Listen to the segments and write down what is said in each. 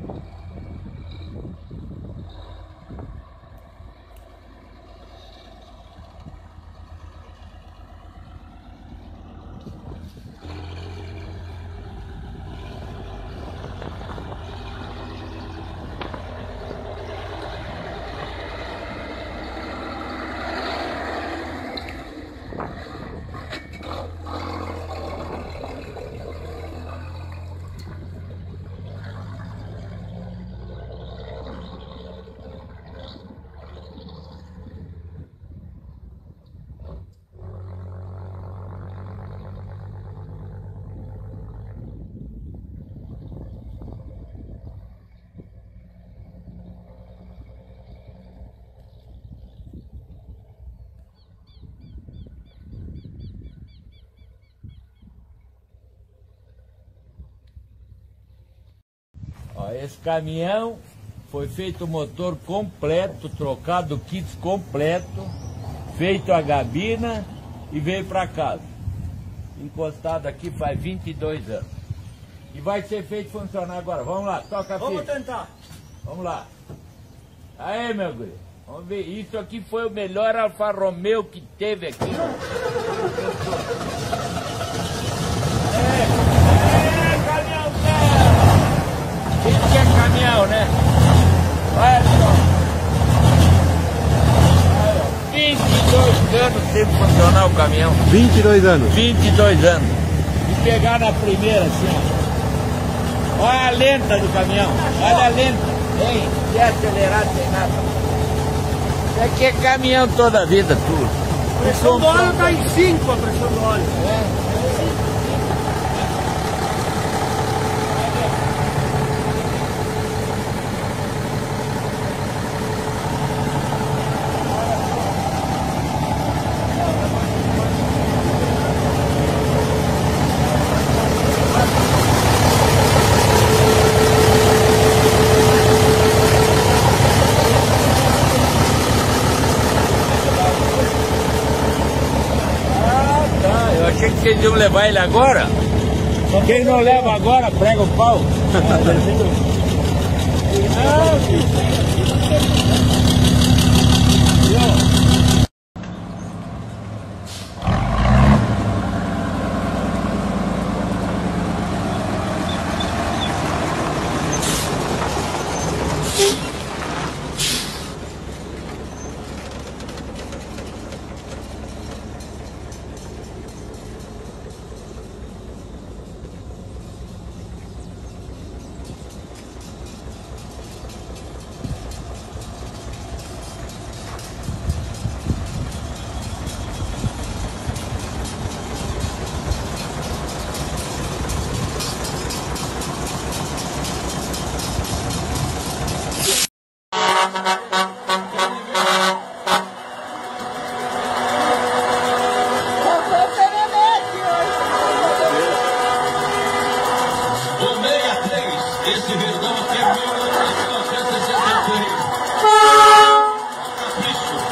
Esse caminhão foi feito o motor completo, trocado o kit completo, feito a gabina e veio para casa. Encostado aqui faz 22 anos. E vai ser feito funcionar agora. Vamos lá, toca a fita. Vamos tentar. Vamos lá. Aí, meu guri. Vamos ver. Isso aqui foi o melhor Alfa Romeo que teve aqui. Esse é caminhão, né? Olha só. 22 anos sem funcionar o caminhão. 22 anos? 22 anos. E pegar na primeira assim, ó. Olha a lenta do caminhão. Olha a lenta. Hein? Sem acelerar, sem nada. Isso aqui é caminhão toda a vida, tudo. A pressão do óleo está em 5, a pressão do óleo. É. Achei que eles iam levar ele agora. Quem não leva agora, prega o pau. Esse verdão aqui é 1963. Capricho.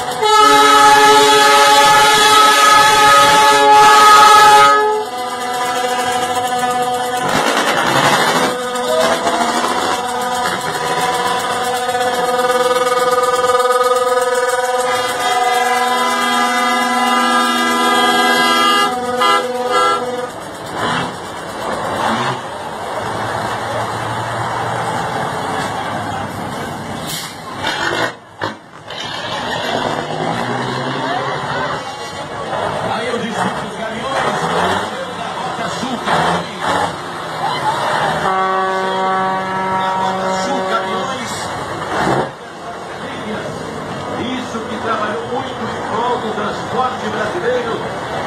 Isso que trabalhou muito em prol do transporte brasileiro.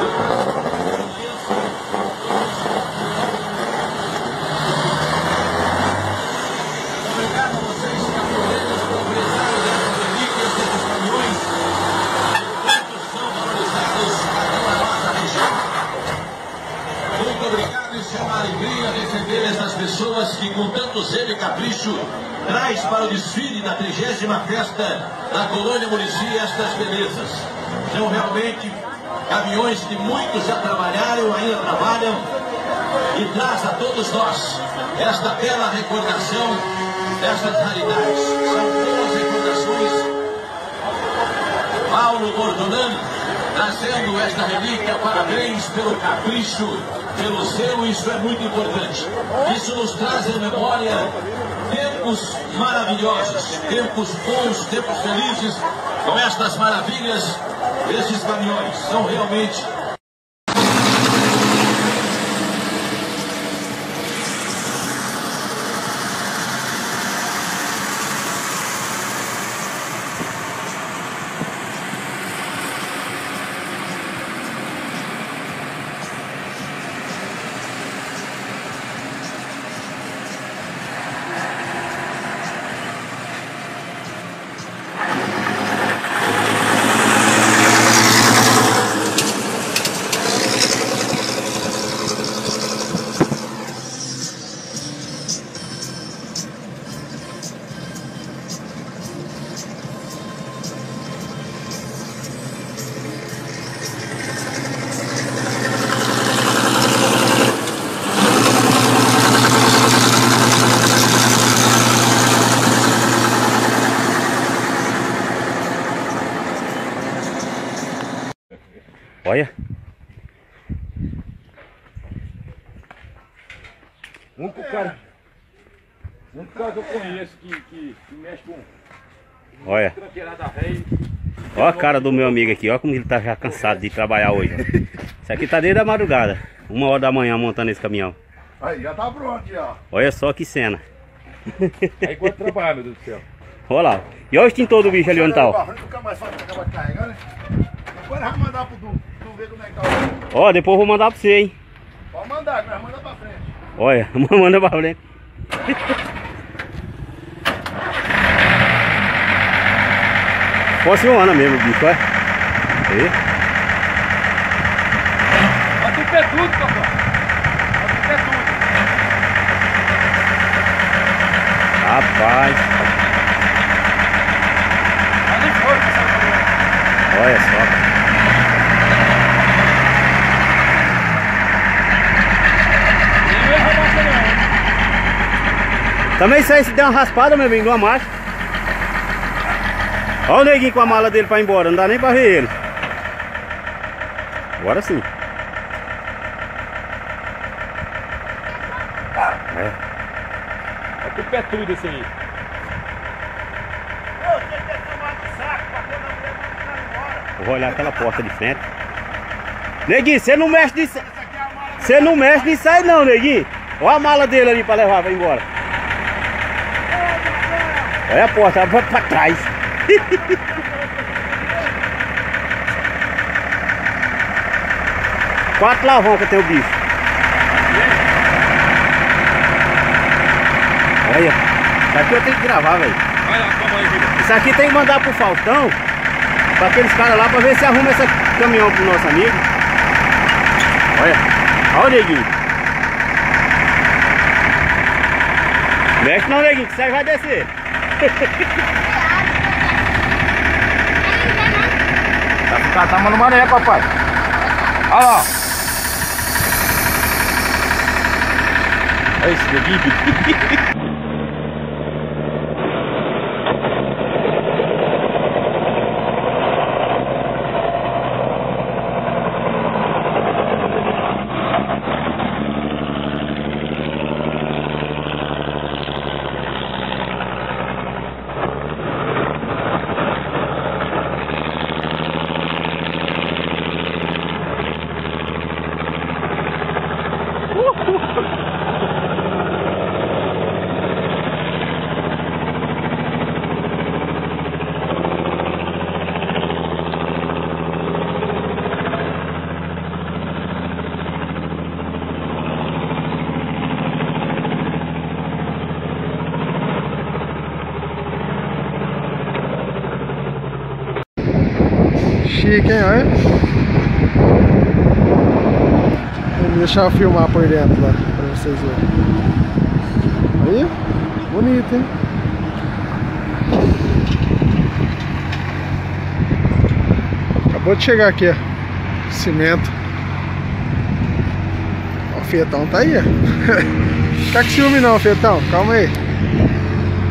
Obrigado a vocês, caminhoneiros, proprietários das relíquias desses caminhões. Quantos são valorizados aqui na nossa região. Muito obrigado, isso é uma alegria receber essas pessoas que com tanto zelo e capricho traz para o desfile da 30ª festa da Colônia Murici estas belezas. São realmente caminhões que muitos já trabalharam, ainda trabalham, e traz a todos nós esta bela recordação Estas raridades são boas recordações. Paulo Bortolano, trazendo esta relíquia, parabéns pelo capricho, pelo selo, isso é muito importante. Isso nos traz em memória tempos maravilhosos, tempos bons, tempos felizes, com estas maravilhas desses caminhões. São realmente... Olha. O único cara que eu conheço que mexe com Olha. tranqueirada velha. Olha a cara do meu amigo aqui, olha como ele tá já cansado de trabalhar hoje. Isso aqui tá desde a madrugada, 1h da manhã montando esse caminhão. Aí, já tá pronto, já. Olha só que cena. Aí quanto trabalho, meu Deus do céu. Olha lá. E olha o extintor do bicho ali onde tá, ó. Nunca mais faz pra acabar de carregar, né? Agora vai mandar pro Du. Tu ver como é que tá o... Ó, depois eu vou mandar pra você, hein. Pode mandar, mas manda pra frente. Olha, manda pra frente. Funciona mesmo o bicho, olha. Aí. Bota o pé tudo, papai. Bota o pé tudo. Rapaz. Olha fora que essa coisa. Olha só. Também isso aí, se der uma raspada, meu amigo, numa marcha. Olha o neguinho com a mala dele pra ir embora, não dá nem pra ver ele. Agora sim. É. Bota o pé tudo esse aí. Eu vou olhar aquela porta de frente. Neguinho, você não mexe nisso. Você não mexe nisso aí não, neguinho. Olha a mala dele ali pra levar pra ir embora. Olha a porta, ela vai pra trás. Quatro alavancas tem o bicho. Olha, isso aqui eu tenho que gravar, velho. Olha lá, calma aí, Vila. Isso aqui tem que mandar pro Faustão, pra aqueles caras lá, pra ver se arruma esse caminhão pro nosso amigo. Olha, olha o neguinho. Mexe não, neguinho, que isso aí vai descer. Vai ficar tamando maré, papai. Olha lá. Olha esse neguinho. Chique, hein? Olha. Vou deixar eu filmar por dentro lá, pra vocês verem. Aí, bonito, hein? Acabou de chegar aqui, ó. Cimento. Ó, o Fietão tá aí, ó. Fica com ciúme não, Fietão. Calma aí.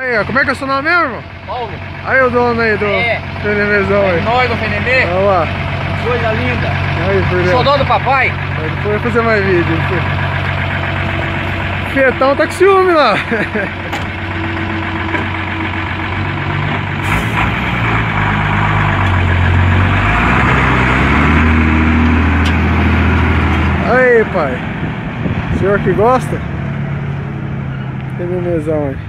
Aí, ó, como é que é o seu nome mesmo, irmão? Paulo. Aí o dono aí do Fenemezão aí. Nós do Fenemê. Olha lá. Coisa linda. Aí, por dentro. Sou dono do papai. Aí depois vai fazer mais vídeo. O Fietão tá com ciúme lá. Aí, pai. O senhor que gosta? Fenemezão aí.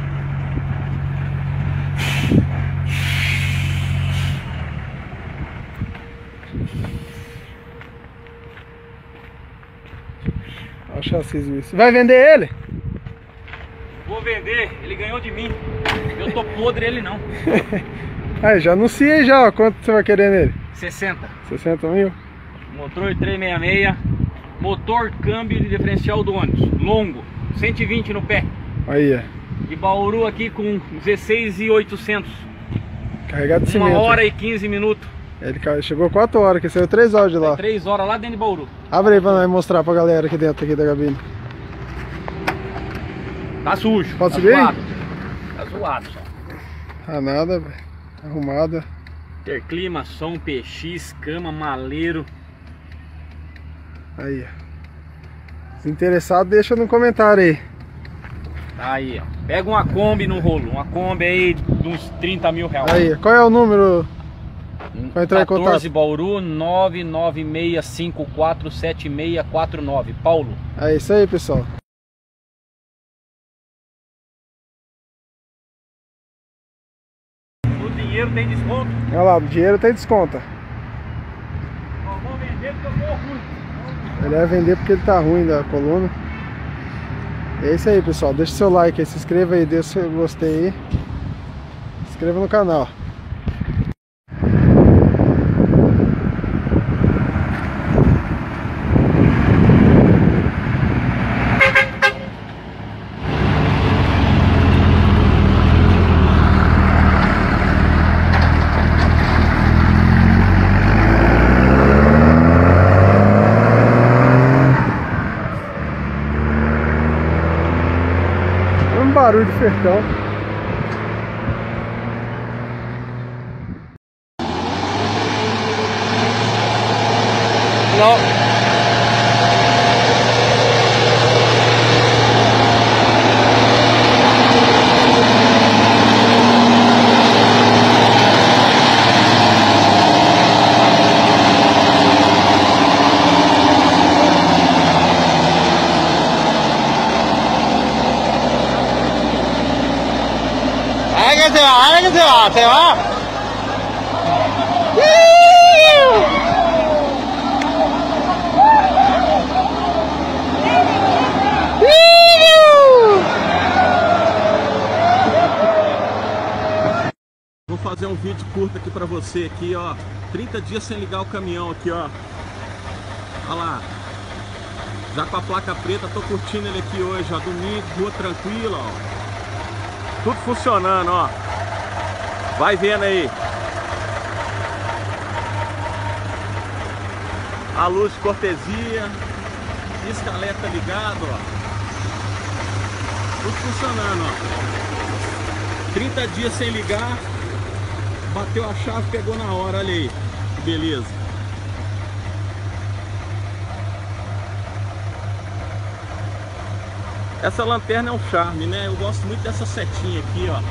Olha o chassi isso. Vai vender ele? Vou vender, ele ganhou de mim. Eu tô podre, ele não. Aí, já anunciei aí já, ó. Quanto você vai querer nele? 60. 60 mil? Motor 366. Motor, câmbio de diferencial do ônibus. Longo. 120 no pé. Aí, ó. De Bauru aqui com 16.800. Carregado de cimento. 1 hora e 15 minutos. Ele chegou 4 horas, que saiu 3 horas de lá. 3 horas lá dentro de Bauru. Abre aí pra nós mostrar pra galera aqui dentro aqui da cabine. Tá sujo. Pode tá subir? zoado. Tá zoado só. Ah, nada, velho. Arrumada. Ter clima, som, PX, cama, maleiro. Aí, ó. Se interessado, deixa no comentário aí. Tá aí, ó. Pega uma Kombi no rolo. Uma Kombi aí de uns 30 mil reais. Aí, qual é o número pra entrar em contato? 14 Bauru 996547649. Paulo. É isso aí, pessoal. O dinheiro tem desconto. Olha lá, o dinheiro tem desconto. Nós vamos vender porque eu tô ruim. Ele vai vender porque ele tá ruim da coluna. É isso aí, pessoal. Deixa seu like aí, se inscreva aí, deixa seu gostei aí. Se inscreva no canal. Barulho de fertão. Não. Se va. Vou fazer um vídeo curto aqui pra você aqui, ó. 30 dias sem ligar o caminhão aqui, ó. Olha lá. Já com a placa preta, tô curtindo ele aqui hoje, ó. Domingo, rua tranquila, ó. Tudo funcionando, ó. Vai vendo aí. A luz de cortesia. Pisca-alerta ligado, ó. Tudo funcionando, ó. 30 dias sem ligar. Bateu a chave, pegou na hora, olha aí. Que beleza. Essa lanterna é um charme, né? Eu gosto muito dessa setinha aqui, ó.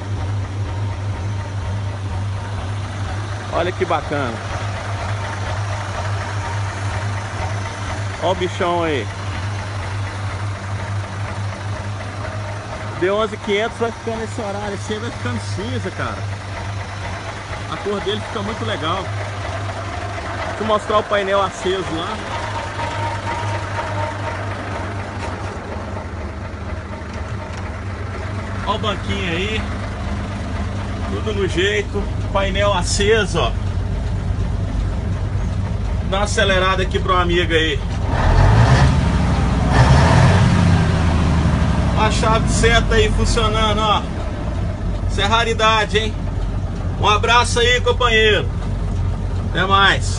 Olha que bacana. Olha o bichão aí. D11500 vai ficando nesse horário assim, vai ficando cinza, cara. A cor dele fica muito legal. Deixa eu mostrar o painel aceso lá. Olha o banquinho aí. Tudo no jeito. Painel aceso, ó. Dá uma acelerada aqui pro amigo aí. A chave de seta aí funcionando, ó. Isso é raridade, hein? Um abraço aí, companheiro. Até mais.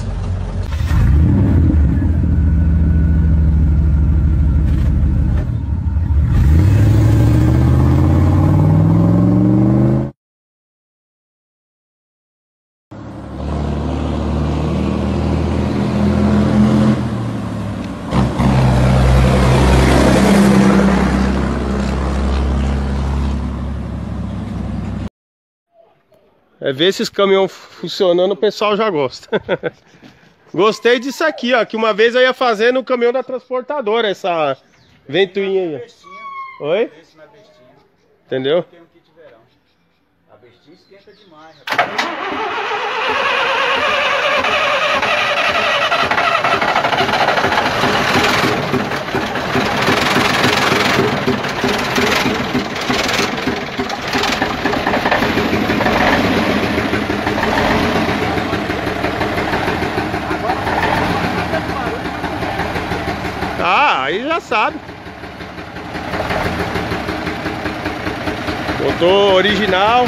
É ver esses caminhões funcionando, o pessoal já gosta. Gostei disso aqui, ó. Que uma vez eu ia fazer no caminhão da transportadora, essa ventoinha aí. Oi? Entendeu? A bestinha esquenta demais, Ah, aí já sabe. Motor original.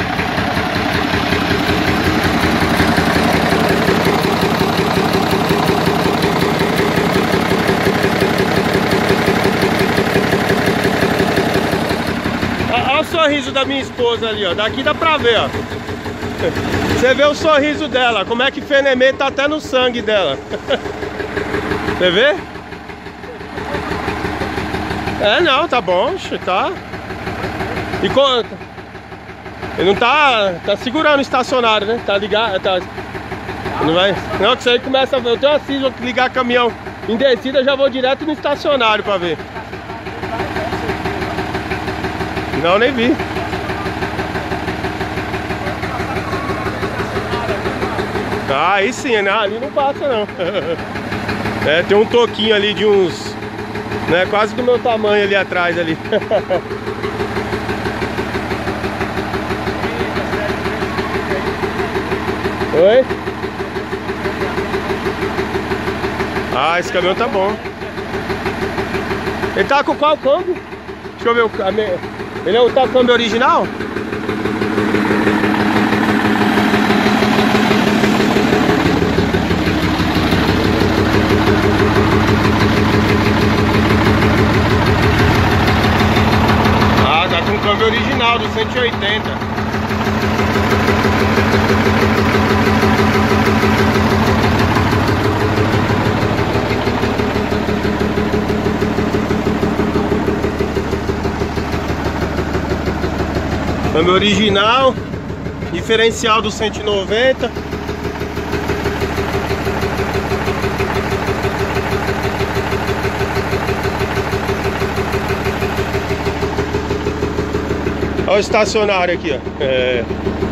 Olha o sorriso da minha esposa ali, ó. Daqui dá pra ver, ó. Você vê o sorriso dela, como é que Fenemê tá até no sangue dela. Você vê? É, não, tá bom, tá. E ele não tá segurando o estacionário, né? Tá ligado, tá. Não vai. Não, que isso aí começa a ver. Eu tenho assim, vou ligar caminhão em descida, já vou direto no estacionário pra ver. Não, nem vi. Ah, aí sim, né? Ali não passa não. É, tem um toquinho ali de uns, né, quase do meu tamanho ali atrás ali. Oi? Ah, esse caminhão tá bom. Ele tá com qual câmbio? Deixa eu ver o câmbio. Ele é o tal câmbio original? Ah, tá com o câmbio original do 180. Câmbio original, diferencial do 190. Olha o estacionário aqui, ó. É.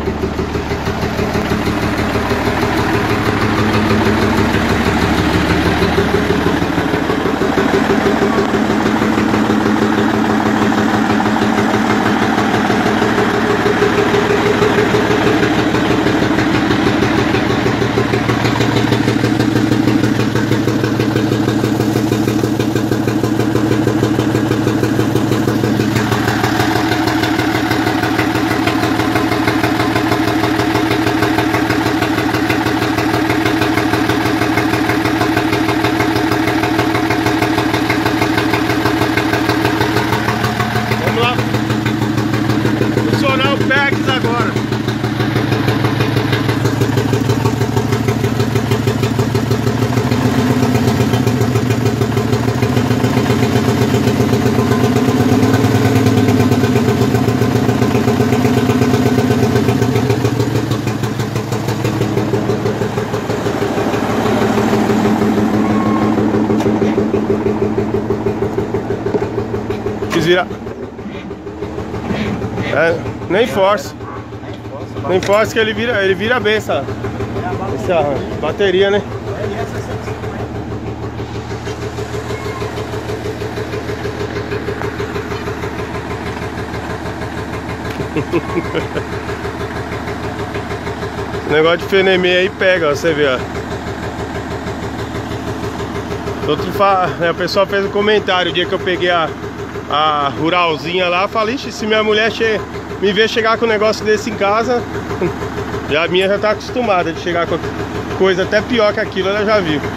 Vira. É, nem força. Nem força que ele vira bem essa bateria, né? O negócio de Fenemê aí pega, ó, você vê, ó. O pessoal fez um comentário o dia que eu peguei a ruralzinha lá, falei, se minha mulher me ver chegar com um negócio desse em casa, já a minha já tá acostumada de chegar com coisa até pior que aquilo, ela já viu.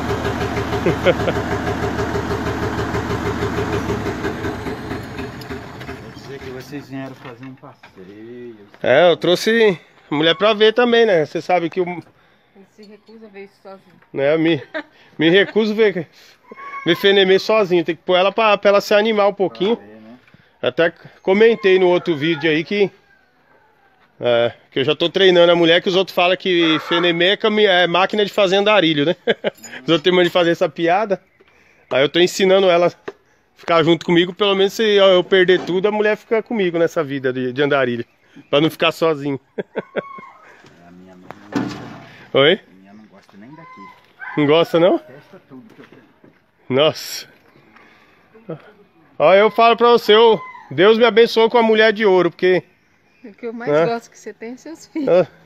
Quer dizer que vocês vieram fazer um passeio. É, eu trouxe a mulher pra ver também, né? Você sabe que Ele se recusa a ver isso sozinho. Né, me recuso ver Fenemê sozinho, tem que pôr ela pra ela se animar um pouquinho. Até comentei no outro vídeo aí que É, que eu já tô treinando a mulher que os outros falam que Fenemé é máquina de fazer andarilho, né? Os outros terminam de fazer essa piada. Aí eu tô ensinando ela a ficar junto comigo, pelo menos se eu perder tudo, a mulher fica comigo nessa vida de andarilho. Pra não ficar sozinho. A minha mãe não gosta. Oi? A minha não gosta nem daqui. Não gosta não? Testa tudo que eu tenho. Nossa. Ó, eu falo pra você, Deus me abençoou com a mulher de ouro, porque... O que eu mais gosto que você tem é seus filhos.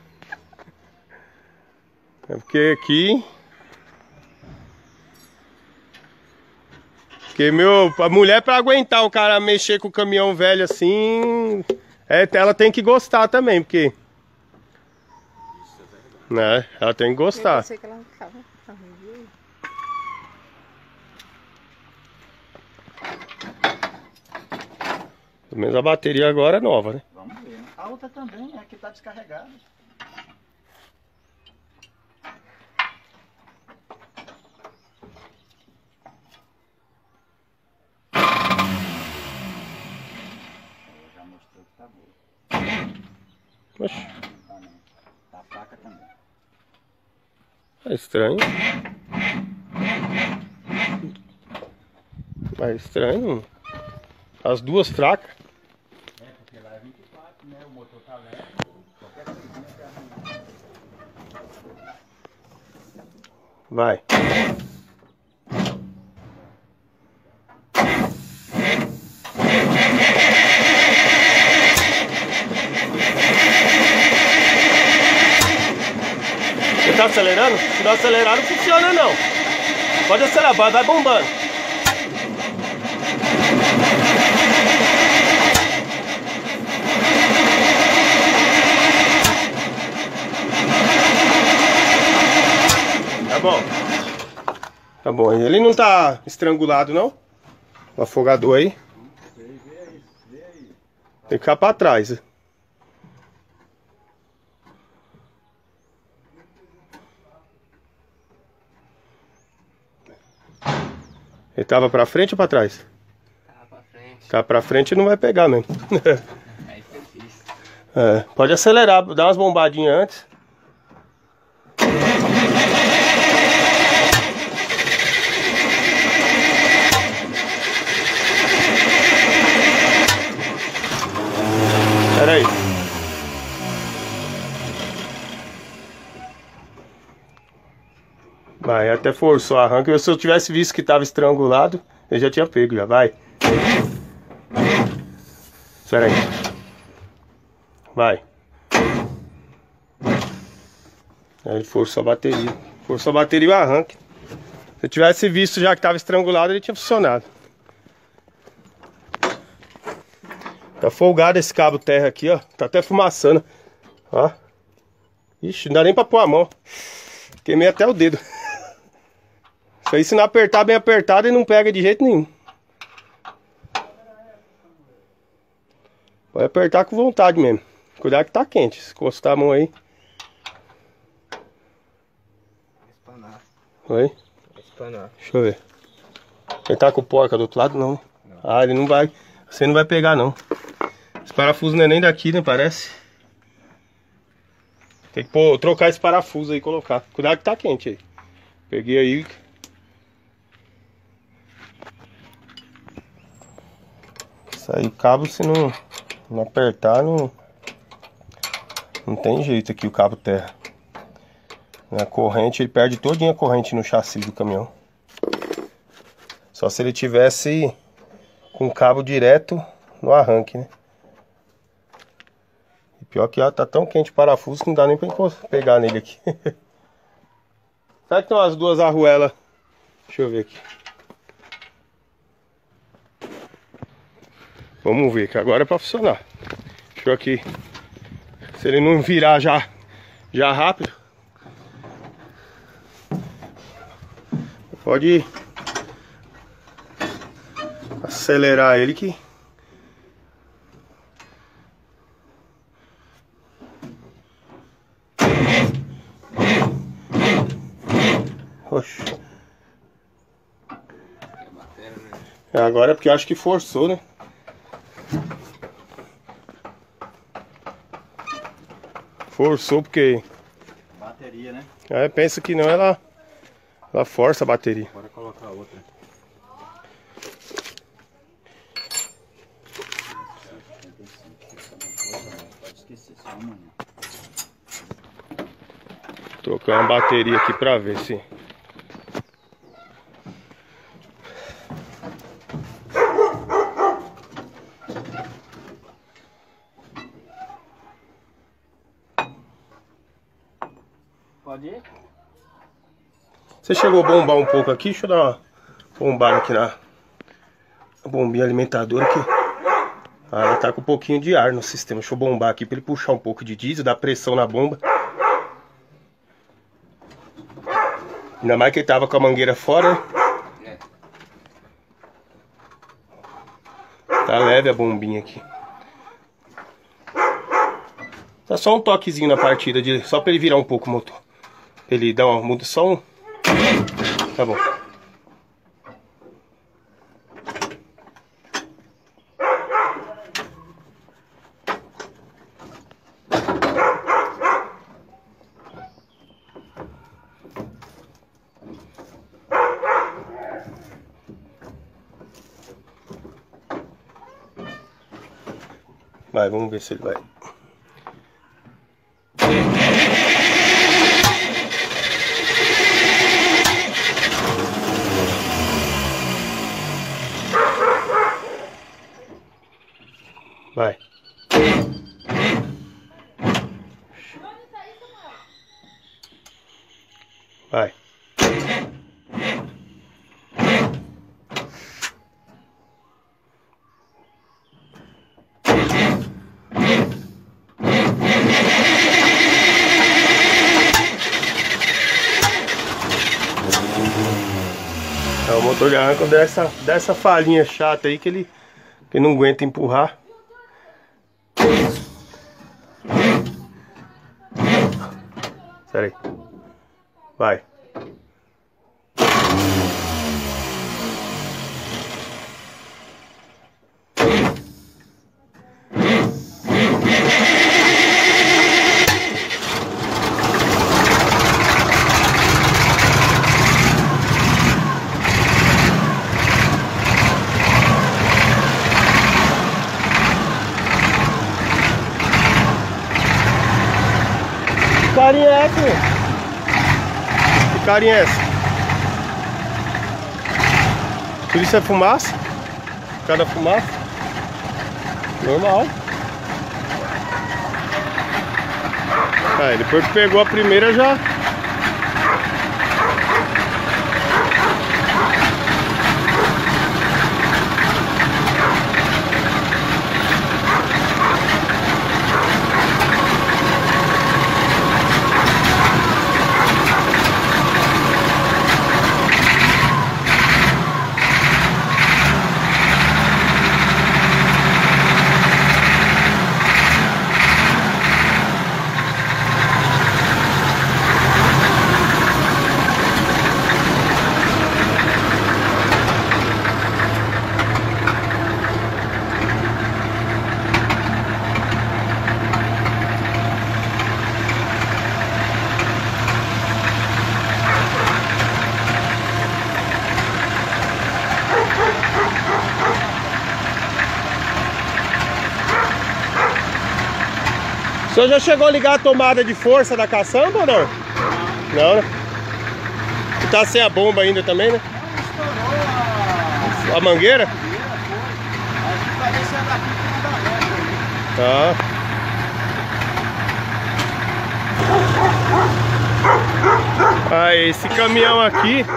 É porque aqui... Porque, a mulher pra aguentar o cara mexer com o caminhão velho assim... ela tem que gostar também, porque... Né? Ela tem que gostar. Eu sei que ela ficava arranjando. Pelo menos a bateria agora é nova, né? Vamos ver. A outra também, é que tá descarregada. Já mostrou que tá boa. Oxe, Tá não. Tá fraca também. é estranho. É estranho. As duas fracas. É, porque lá é 24, né? O motor tá leve. Qualquer coisinha que arranha. Vai. Você tá acelerando? Se não acelerar, não funciona não. Pode acelerar, vai bombando. Tá bom. Tá bom. Ele não tá estrangulado não? O afogador aí. Tem que ficar pra trás. Ele tava pra frente ou pra trás? Tava pra frente. Tá pra frente e não vai pegar mesmo. Aí foi difícil. É, pode acelerar, dar umas bombadinhas antes. Pera aí. Vai, até forçou o arranque. Se eu tivesse visto que estava estrangulado, eu já tinha pego, já vai. Espera aí. Vai. Aí ele forçou a bateria. Forçou a bateria e o arranque. Se eu tivesse visto já que estava estrangulado, ele tinha funcionado. Tá folgado esse cabo terra aqui, ó. Tá até fumaçando. Ó. Ixi, não dá nem pra pôr a mão. Queimei até o dedo. Isso aí, se não apertar bem apertado, ele não pega de jeito nenhum. Pode apertar com vontade mesmo. Cuidado que tá quente. Se encostar a mão aí. Espanar. Oi? Espanar. Deixa eu ver. Ele tá com porca do outro lado? Não. Ah, ele não vai. Você não vai pegar, não. Esse parafuso não é nem daqui, né? Parece. Tem que trocar esse parafuso aí e colocar. Cuidado que tá quente aí. Peguei aí. Sair o cabo, se não apertar, não tem jeito aqui o cabo terra. A corrente, ele perde todinha a corrente no chassi do caminhão. Só se ele tivesse com cabo direto no arranque, né? E pior que tá tão quente o parafuso que não dá nem pra pegar nele aqui. Será que tem umas duas arruelas? Deixa eu ver aqui. Vamos ver, que agora é pra funcionar. Deixa eu aqui. Se ele não virar já rápido. Pode acelerar ele que... Oxe. Agora é porque eu acho que forçou, né? Forçou porque... Bateria, né? É, pensa que não, ela força a bateria. Bora colocar outra. Pode esquecer, só amanhã. Trocar uma bateria aqui pra ver se... Pode ir? Você chegou a bombar um pouco aqui? Deixa eu dar uma bombada aqui na bombinha alimentadora aqui. Ah, ela tá com um pouquinho de ar no sistema. Deixa eu bombar aqui pra ele puxar um pouco de diesel, dar pressão na bomba. Ainda mais que ele tava com a mangueira fora, né? Tá leve a bombinha aqui. Tá só um toquezinho na partida, só pra ele virar um pouco o motor. Pra ele dar uma muda, só um... Tá bom. Vai, vamos ver se ele vai. Vai. Vai. O motor de arranca dessa falhinha chata aí que ele não aguenta empurrar. Espera aí. Vai. Que carinha é essa? Que carinha é essa? Tudo isso é fumaça? Cada fumaça? Normal. Aí depois que pegou a primeira já... O senhor já chegou a ligar a tomada de força da caçamba ou não? Não, né? E tá sem a bomba ainda também, né? A mangueira? Tá. Aí, esse caminhão aqui,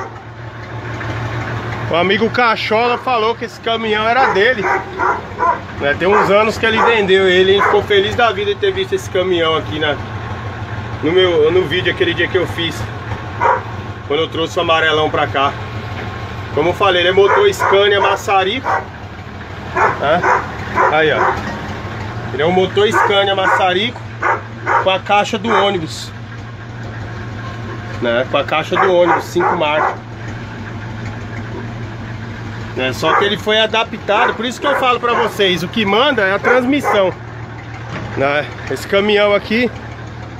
o amigo Cachola falou que esse caminhão era dele. Né, tem uns anos que ele vendeu ele ficou feliz da vida de ter visto esse caminhão aqui no vídeo aquele dia que eu fiz, quando eu trouxe o amarelão pra cá. Como eu falei, ele é motor Scania maçarico, né? Aí ó, ele é um motor Scania maçarico com a caixa do ônibus, né? Com a caixa do ônibus 5 marcas. Só que ele foi adaptado, por isso que eu falo pra vocês, o que manda é a transmissão, né? Esse caminhão aqui,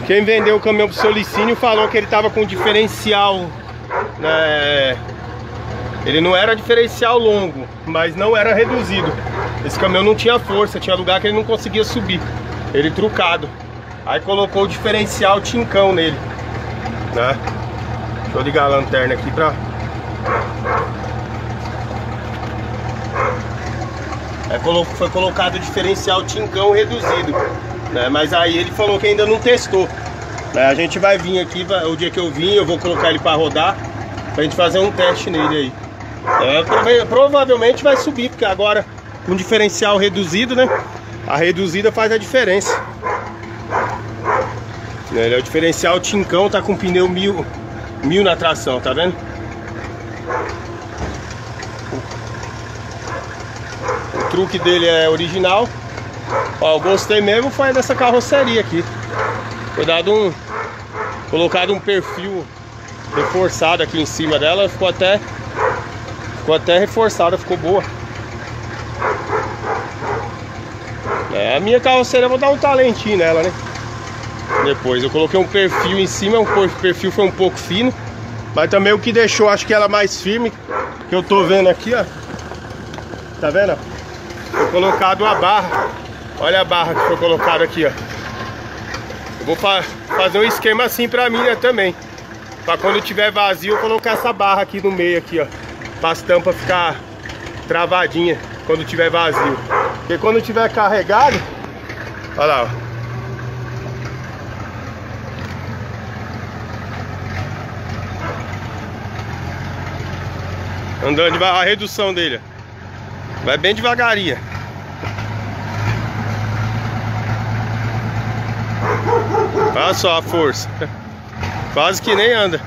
Quem vendeu o caminhão pro seu Licínio falou que ele tava com diferencial, né? Ele não era diferencial longo, mas não era reduzido. Esse caminhão não tinha força, tinha lugar que ele não conseguia subir. Ele trucado. Aí colocou o diferencial tincão nele, né? Deixa eu ligar a lanterna aqui pra... Foi colocado o diferencial tincão reduzido, né? Mas aí ele falou que ainda não testou, né? A gente vai vir aqui, o dia que eu vim, eu vou colocar ele pra rodar, pra gente fazer um teste nele aí. Provavelmente vai subir, porque agora com diferencial reduzido, né? A reduzida faz a diferença. Ele é o diferencial tincão, tá com pneu 1000 na tração, tá vendo? O truque dele é original. Ó, eu gostei mesmo foi dessa carroceria aqui. Foi dado colocado um perfil reforçado aqui em cima dela, ficou até reforçada, ficou boa. A minha carroceria eu vou dar um talentinho nela, né? Depois eu coloquei um perfil em cima, o perfil foi um pouco fino, mas também o que deixou, acho que ela mais firme, que eu tô vendo aqui, ó. Tá vendo? Foi colocado uma barra. Olha a barra que foi colocada aqui, ó. Eu vou fazer um esquema assim pra mim, né, também. Pra quando tiver vazio, eu colocar essa barra aqui no meio, aqui, ó. Pra as tampas ficar travadinha quando tiver vazio. Porque quando tiver carregado, olha lá, ó. Andando a redução dele, ó. Vai bem devagarinho. Olha só a força. Quase que nem anda.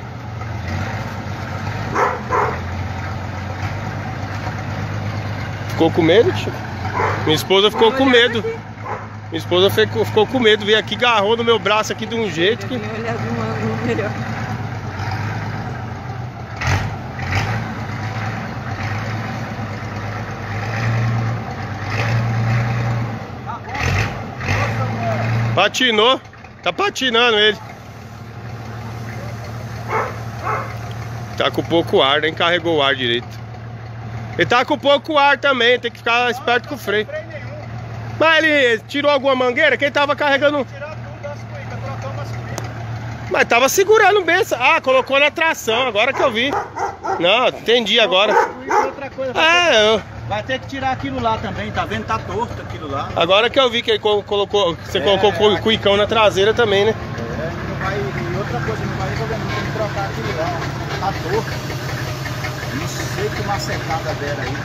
Ficou com medo, tio? Minha esposa ficou com medo. Minha esposa ficou com medo. Veio aqui, agarrou no meu braço aqui de um jeito que... Olhar de um ângulo melhor. Patinou, tá patinando ele. Tá com pouco ar, nem carregou o ar direito. Ele tá com pouco ar também, tem que ficar esperto com o freio. Mas ele tirou alguma mangueira? Quem tava carregando? Tirar tudo das cuicas, trocar umas cuicas. Mas tava segurando bem. Ah, colocou na tração, agora que eu vi. Não, entendi agora. Outra coisa, vai ter que tirar aquilo lá também, tá vendo? Tá torto aquilo lá. Agora que eu vi que ele colocou, você colocou o cuicão na traseira também, né? E outra coisa, não vai resolver, não tem que trocar aquilo lá. Tá torto. Não sei que macetada dela aí.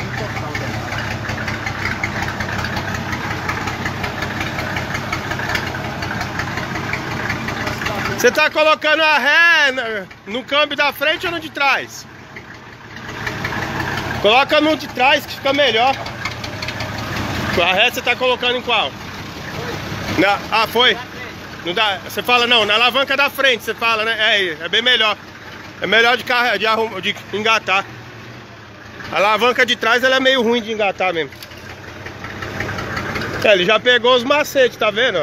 Você tá colocando a ré no câmbio da frente ou no de trás? Coloca no de trás que fica melhor. A ré você tá colocando em qual? Foi? Não dá, você fala não, na alavanca da frente você fala, né? É bem melhor. É melhor de engatar. A alavanca de trás ela é meio ruim de engatar mesmo. Ele já pegou os macetes, tá vendo?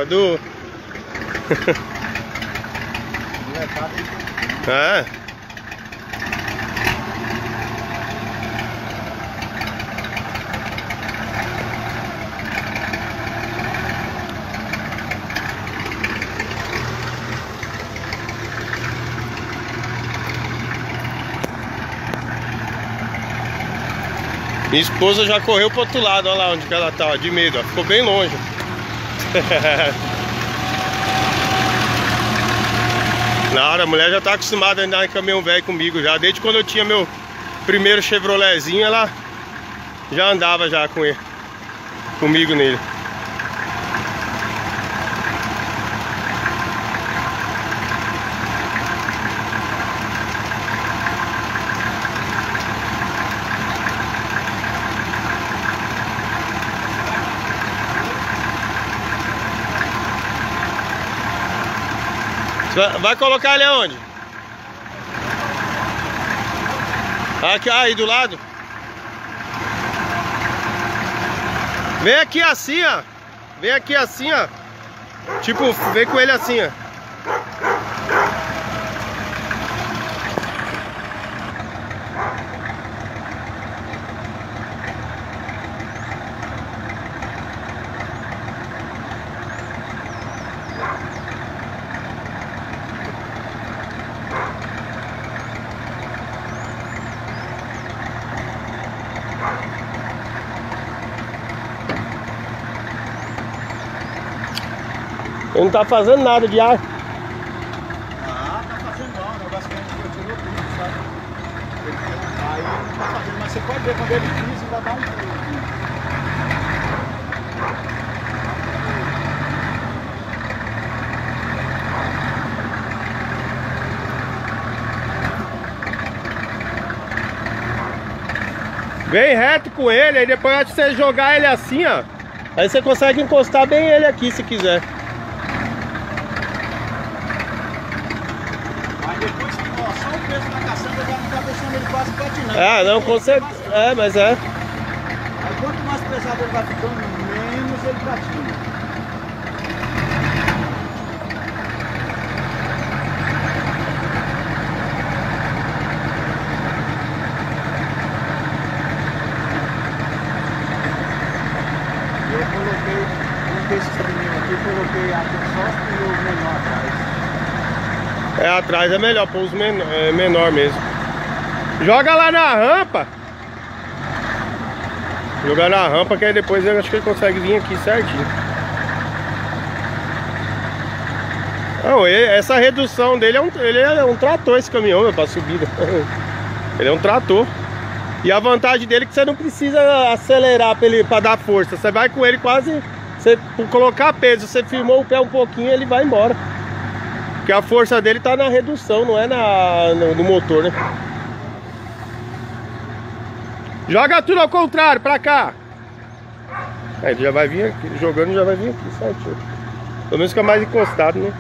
É. Minha esposa já correu pro outro lado, olha lá onde que ela tá, ó, de medo, ó. Ficou bem longe. Na hora, a mulher já tá acostumada a andar em caminhão velho comigo já. Desde quando eu tinha meu primeiro Chevroletzinho, ela já andava já com ele, comigo nele. Vai colocar ele aonde? Aqui, aí do lado. Vem aqui assim, ó. Vem aqui assim, ó. Tipo, vem com ele assim, ó. Ele não tá fazendo nada de ar. Ah, tá fazendo não, o negócio que a gente tirou tudo, sabe? Aí não tá fazendo, mas você pode ver quando ele pisa, vai dar um pulo. Vem reto com ele, aí depois de você jogar ele assim, ó. Aí você consegue encostar bem ele aqui se quiser. Aí depois que ó, só o peso da caçamba já não tá deixando ele quase patinando. É, não, com certeza. É, mas é. Aí quanto mais pesado ele vai ficando, menos ele patina. Esses pneus aqui, eu coloquei aqui só os pneus menor atrás. É, atrás é melhor, pôr os menor mesmo. Joga lá na rampa. Jogar na rampa, que aí depois eu acho que ele consegue vir aqui certinho. Não, essa redução dele ele é um trator, esse caminhão, meu, pra subida. Ele é um trator. E a vantagem dele é que você não precisa acelerar pra dar força. Você vai com ele quase... Você colocar peso, você firmou o pé um pouquinho, ele vai embora. Porque a força dele tá na redução, não é no motor, né? Joga tudo ao contrário, pra cá. Aí ele já vai vir aqui, jogando já vai vir aqui, certinho. Pelo menos fica mais encostado, né?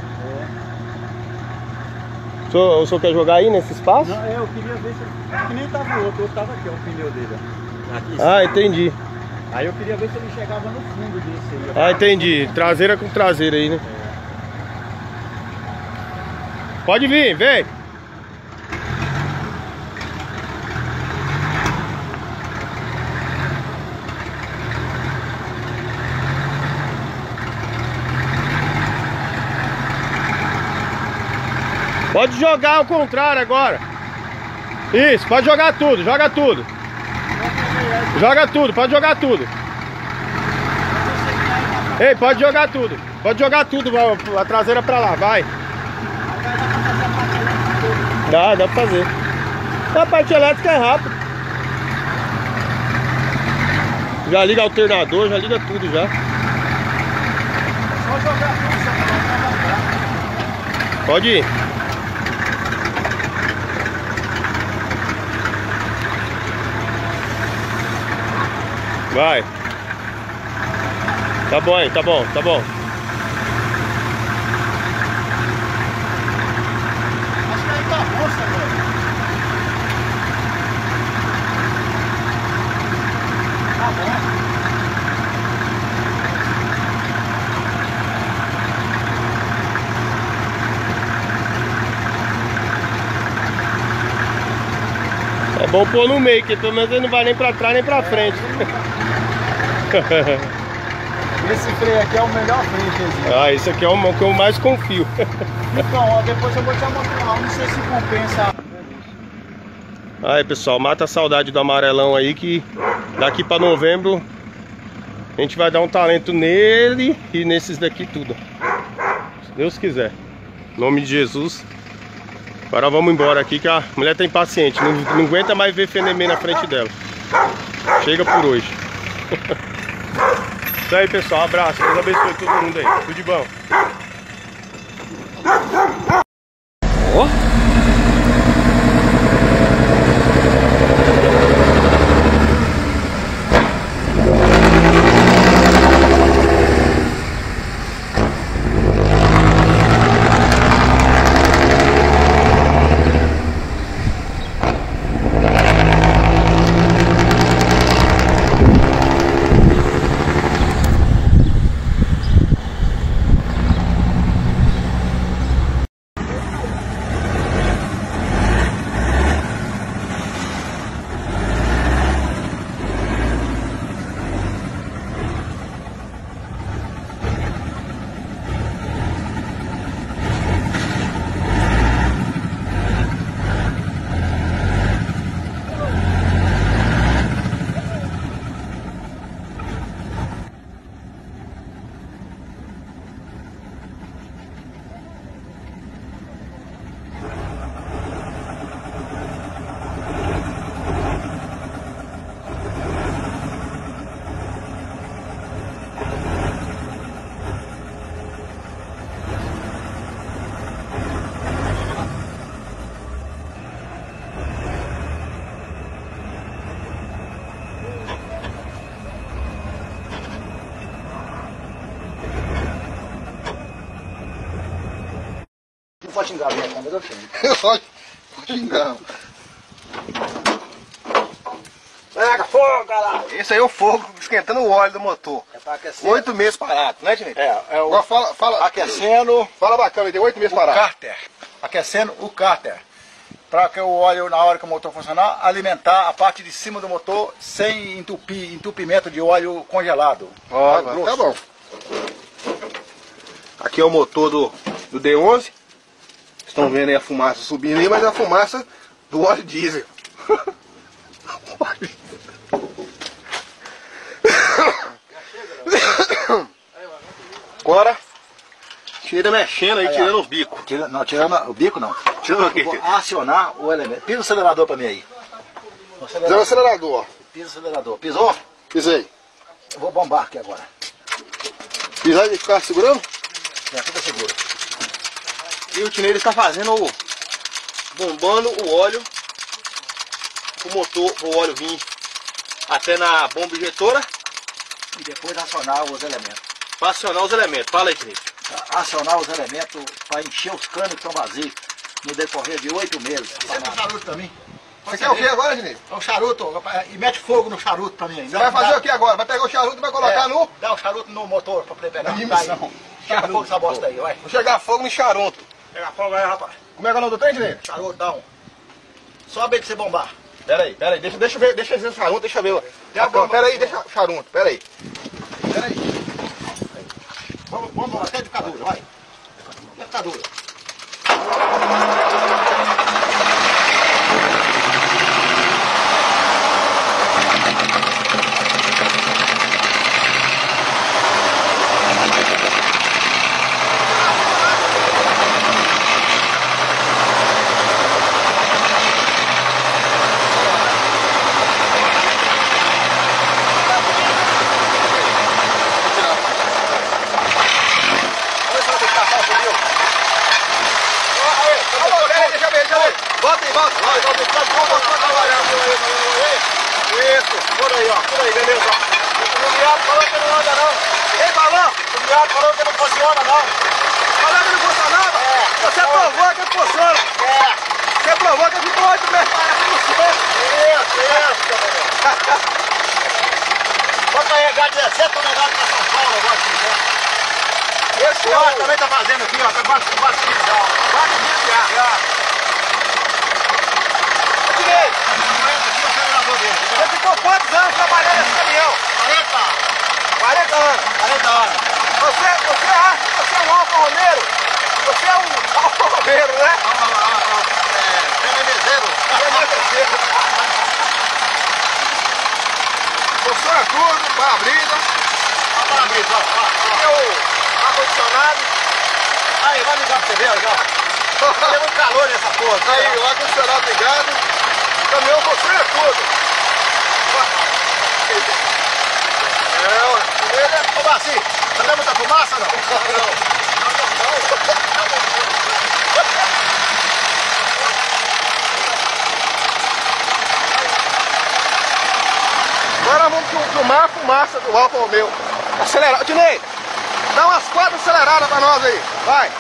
É. O senhor quer jogar aí nesse espaço? Não, eu queria ver se... Que nem tava o outro tava aqui, ó, o pneu dele, ó. Aqui, ah, entendi. Aí eu queria ver se ele chegava no fundo desse aí. Ah, entendi. Traseira com traseira aí, né? É. Pode vir, vem. Pode jogar ao contrário agora. Isso, pode jogar tudo, joga tudo. Joga tudo, pode jogar tudo. Ei, pode jogar tudo. Pode jogar tudo, a traseira pra lá, vai. Dá pra fazer. A parte elétrica é rápida. Já liga alternador, já liga tudo já. Só jogar tudo, só pode ir. Vai. Tá bom aí, tá bom, tá bom. Acho que aí tá roça agora. Tá bom. É bom pôr no meio, que pelo menos ele não vai nem pra trás nem pra frente. Esse freio aqui é o melhor freio que existe. Ah, esse aqui é o que eu mais confio. Então, ó, depois eu vou te mostrar, não sei se compensa. Aí, pessoal, mata a saudade do amarelão aí, que daqui pra novembro a gente vai dar um talento nele e nesses daqui tudo. Se Deus quiser. Em nome de Jesus. Agora vamos embora aqui, que a mulher tá impaciente, não aguenta mais ver Fenemê na frente dela. Chega por hoje. Isso aí, pessoal, abraço, Deus abençoe todo mundo aí, tudo de bom. pode xingar, minha câmera eu xingo. Pode xingar. Pega fogo, galera! Esse aí é o fogo esquentando o óleo do motor. É pra aquecer. 8 meses parado, né, Dinei? É o... Agora fala, aquecendo... Fala bacana, tem 8 meses o parado. cárter. Aquecendo o cárter. Para que o óleo, na hora que o motor funcionar, alimentar a parte de cima do motor sem entupimento de óleo congelado. Ó, tá bom. Aqui é o motor do D11. Estão vendo aí a fumaça subindo aí, mas é a fumaça do óleo diesel. Agora, tira mexendo aí, tirando os bicos. Tirando o bico não. Tirando aqui. Vou acionar o elemento. Pisa o acelerador pra mim aí. Pisou o acelerador, ó. Pisa o acelerador. Pisou? Pisei. Eu vou bombar aqui agora. Pisar e ficar segurando? Fica seguro. E o Tineiro está fazendo bombando o óleo, o motor, o óleo vir até na bomba injetora. E depois acionar os elementos. Para acionar os elementos. Fala aí, Tineiro. Acionar os elementos para encher os canos que estão vazios no decorrer de 8 meses. Você tem charuto pra mim? Você quer o que agora, Tineiro? É um charuto, e mete fogo no charuto pra mim. Você vai fazer o que agora? Vai pegar o charuto e vai colocar no... Dá o charuto no motor pra poder pegar. Não. Chega fogo essa bosta aí, vai. Vou chegar fogo no charuto. Pega fogo aí, rapaz. Como é que é o nome do trem, Tineiro? Charuto, dá um. Sobe aí pra você bombar. Pera aí, deixa eu ver o charuto, deixa eu ver. Pera aí, deixa o charuto, pera aí. Vamos até ficar duro, vai. Até ficar duro. Isso, por aí, beleza. O viado falou que não anda não. Quem falou? O viado falou que não funciona não. Falou que não funcionava? Você provou que não funciona. Você provou que ficou 8 meses parado no céu. Isso. Vou carregar 17 toneladas pra São Paulo agora. Esse óleo também tá fazendo aqui, ó. Tá quase 4 quilos de ar. 4 quilos de ar. Eu tirei. Você ficou quantos anos trabalhando nesse caminhão? 40 anos. 40 anos. Você acha que você é um Alfa Romero? Você é um Alfa Romero, né? PMDZero. Funciona tudo, para-brisa. Para-brisa, Tem o ar-condicionado. Aí, vai ligar pra você ver, ó. Tem muito calor nessa porra. Aí, o ar-condicionado ligado. O caminhão funciona tudo. Ô, Baci, você tem muita fumaça ou não? Agora vamos filmar a fumaça do Alfa Romeo. Acelerar. Dinei, dá umas 4 aceleradas pra nós aí. Vai.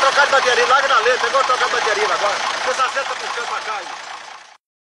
trocar de bateria, larga na letra, igual trocar de bateria agora. Você só senta puxando pra cá aí.